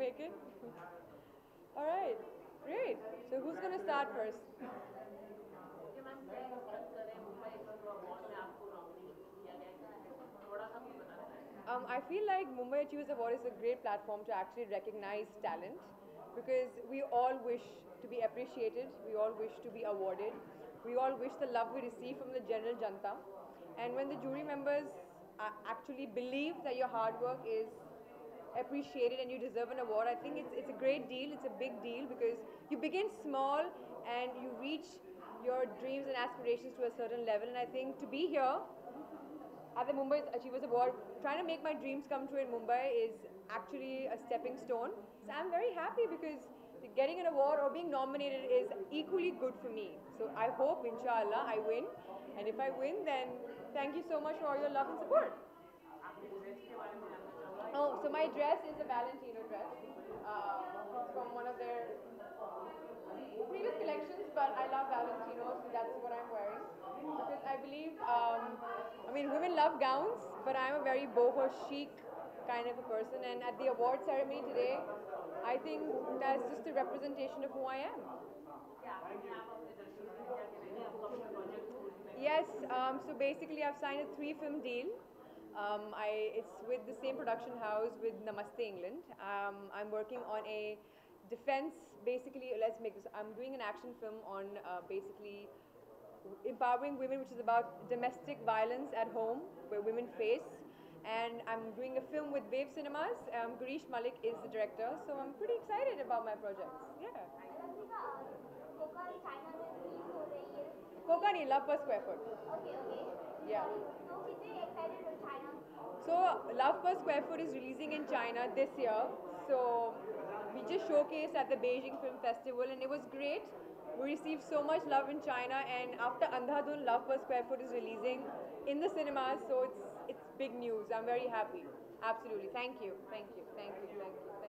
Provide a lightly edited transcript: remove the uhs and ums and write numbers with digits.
make it. All right, great. So who's going to start first? Okay ma'am क्या discuss करें Mumbai Xpro award में आपको nominate किया गया है थोड़ा सा कुछ बताना चाहेंगे I feel like Mumbai Achievers Award is a great platform to actually recognize talent because we all wish to be appreciated, we all wish to be awarded, we all wish the love we receive from the general janta. And when the jury members actually believe that your hard work is appreciated and you deserve an award, I think it's a great deal, it's a big deal because you begin small and you reach your dreams and aspirations to a certain level. And I think to be here at the Mumbai Achievers Award, trying to make my dreams come true in Mumbai is actually a stepping stone. So I'm very happy because getting an award or being nominated is equally good for me. So I hope, inshallah, I win. And if I win, then thank you so much for all your love and support. आपके dress के बारे में जानना चाहूँगा Oh, so my dress is a Valentino dress. It's from one of their previous collections, but I love Valentino, so that's what I'm wearing. Because I believe, women love gowns, but I'm a very boho chic kind of a person, and at the award ceremony today, I think that's just a representation of who I am. क्या आपने आप अपने दर्शकों से क्या करेंगे upcoming project Yes, so basically I've signed a 3-film deal. It's with the same production house with Namaste England. I'm working on a defense, basically, let's make this, I'm doing an action film on basically empowering women, which is about domestic violence at home, where women face. And I'm doing a film with Wave Cinemas. Girish Malik is the director, so I'm pretty excited about my projects. Yeah. Kokani, love per square foot. Yeah. So Love per Square Foot is releasing in China this year. So we just showcased at the Beijing Film Festival and it was great. We received so much love in China, and after Andhadhun, Love per Square Foot is releasing in the cinemas. So it's big news. I'm very happy. Absolutely. Thank you. Thank you. Thank you. Thank you.